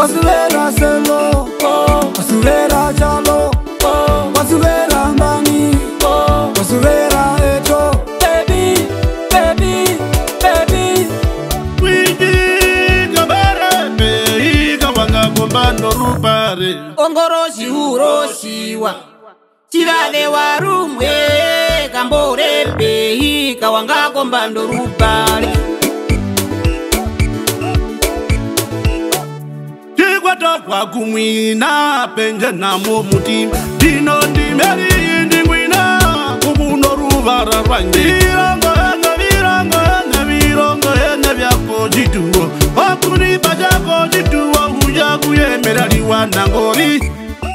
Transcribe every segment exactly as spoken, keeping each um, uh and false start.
Wasubera selo, wasubera chalo, wasubera mbani, wasubera eto. Baby, baby, baby. Wiki kabare me kawanga kombano rupare. Ongoroshi uroshiwa chivale warumwe kambore behi kawanga kombano rupare. Kwa kumwina penje na momuti dino ndimeri ndingwina kubuno rubara rwangi virongo ene virongo ene virongo ene vyako jituo okuni bajako jituo huja kuyemera liwana ngori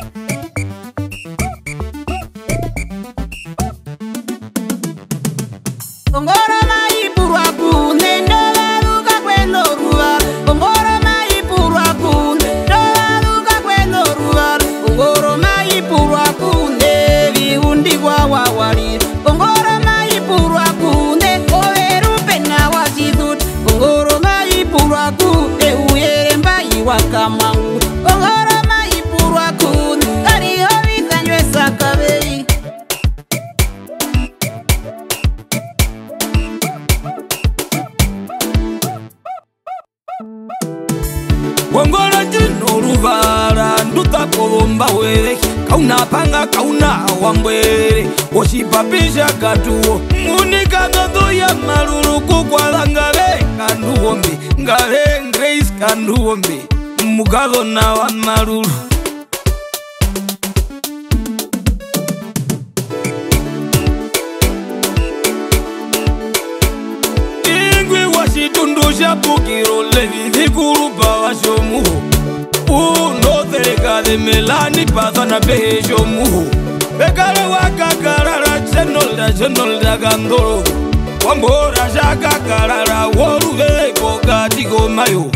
Ongoro maipurwa kune ndovaluka kweno ruva Ongoro maipurwa kune ndovaluka kweno ruva Ongoro maipurwa kune vihundi kwa wawali Ongoro maipurwa kune overupe na wasizut Ongoro maipurwa kune uyere mbai wakamangu Ongoro maipurwa kune kariho vitanywe sakavei Ongoro jino ruvara nduta kovomba were kauna panga kauna wambwere oshipapisha katuo munika nodo ya maruru kukwala ngare kanduombe ngare grace kanduombe mugado na wa maruru ingwi washitundusha pukiro levi vikurupa washomuho uno tereka de melani pasana bejo muho bekale wakakarara chenolda chenolda gandoro wambora shakakarara woruve kokati gomayo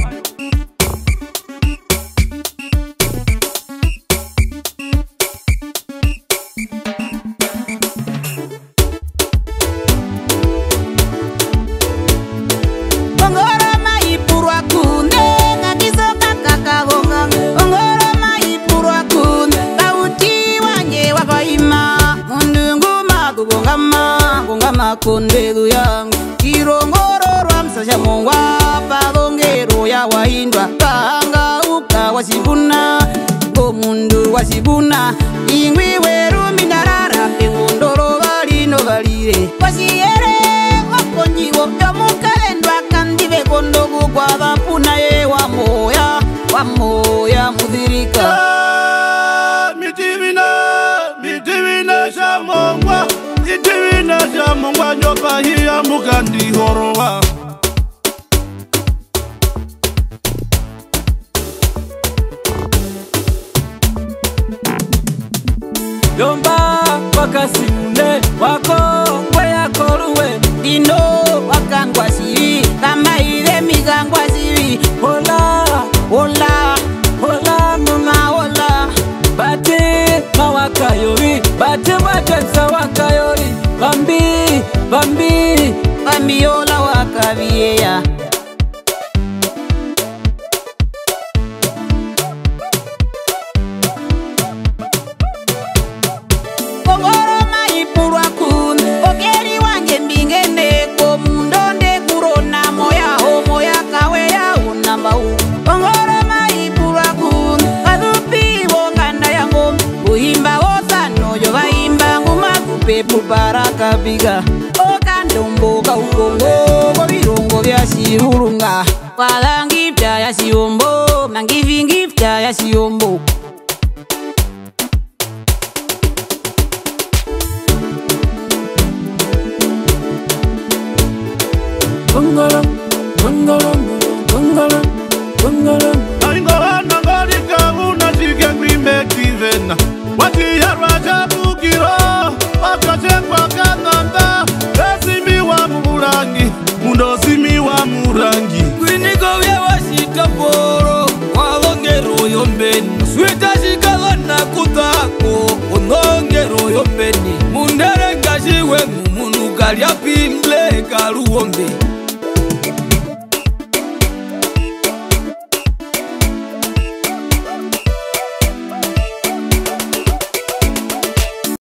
Kondedu yangu kirongoro rwa msasha mongwa pagongero ya waindwa kahanga uka wasibuna gomundu wasibuna ingwi weru minarara pengondoro valino valire wasiyere wakonjiwo yomukalendwa kandive kondogu kwa vampuna ye wamoya wamoya mudhirika mitivina mitivina shamongwa mitivina shamongwa nyopa hiya mukandi horowa Yomba wakasimune wako kwea koruwe Dino wakangwa siri kama ile migangwa siri Hola, Hola, hola mama hola Bate mawakayori, bate matensa wakayori Bambi, bambi, Bambi hola wakavieya Ongoro maipurwa kun Ogeri wange mbingende ko mundonde kurona moya ho moya kawe ya unamba u Ongoro maipurwa kun Kadupi wonganda yango Uimba osano yo vaimba nguma kupepu baraka biga Okandombo ka ukongo Kovirongo vya shihurunga Walangi vya ya shiombo Mangivingi vya ya shiombo Bungalow, bungalow, bungalow, bungalow. Aingoa nangorika una chike kwimekivena Wati yarwaja bukiro Wakachekwa kananda Esimi wa murangi Mundo simi wa murangi Kwiniko vya washika poro Walongero yombeni Swita shikalo na kutako Onongero yombeni Mundere kashiwe mumunu Kalya pimble karuombe